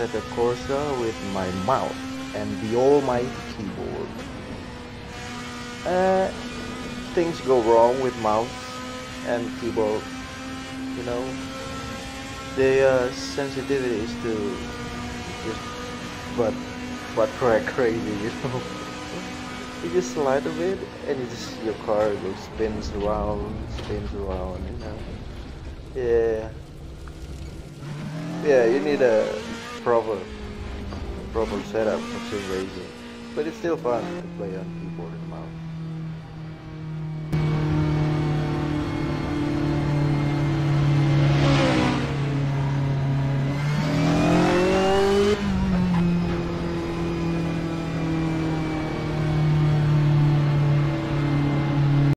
Assetto Corsa with my mouse and the almighty keyboard. Uh, Things go wrong with mouse and keyboard, you know. The sensitivity is to just but crack crazy, you know. You just slide a bit and your car goes spins around, you know. Yeah, yeah, you need a proper setup for sim racing, but it's still fun to play on keyboard.